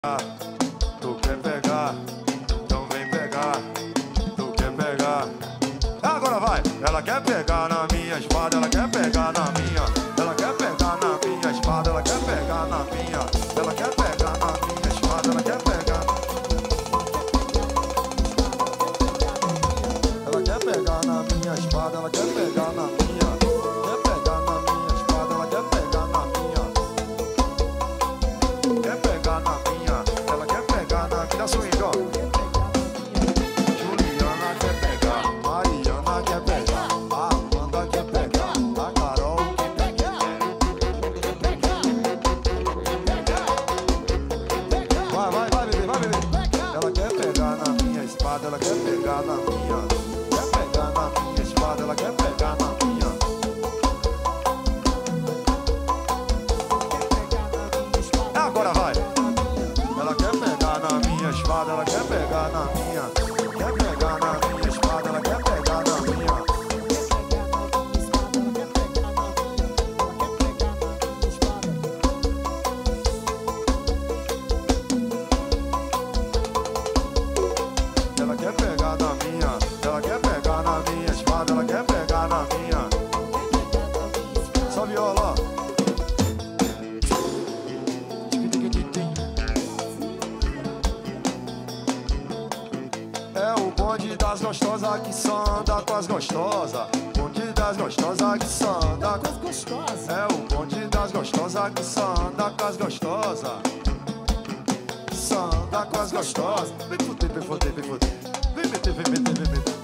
Tu quer pegar, então vem pegar. Tu quer pegar, agora vai. Ela quer pegar na minha espada, ela quer pegar na minha. Ela quer pegar na minha espada, ela quer pegar na minha. Ela quer pegar na minha espada, ela quer pegar. Ela quer pegar na minha espada, ela quer pegar na minha. Quer pegar na minha espada, ela quer pegar na minha. Quer pegar na minha, ela quer pegar na minha swing, ó. Juliana quer pegar, Mariana quer pegar, a Amanda quer pegar, a Carol quer pegar. Vai, bebê, vai, bebê. Ela quer pegar na minha espada, ela quer pegar na minha. Quer pegar na minha espada, ela quer pegar na minha. Agora vai. Ela quer pegar na minha espada, ela quer pegar na minha. Quer pegar na minha espada, ela quer pegar na minha. Ela quer pegar na minha, ela quer pegar na minha espada, ela quer pegar na minha. Só viola, ó. É o bonde das gostosas que só anda com as gostosas. Bonde das gostosas que só anda com as gostosas. É o bonde das gostosas que só anda com as gostosas. Só anda com as gostosas. Vem fuder, vem fuder, vem fuder. Vem meter, vem meter, vem meter.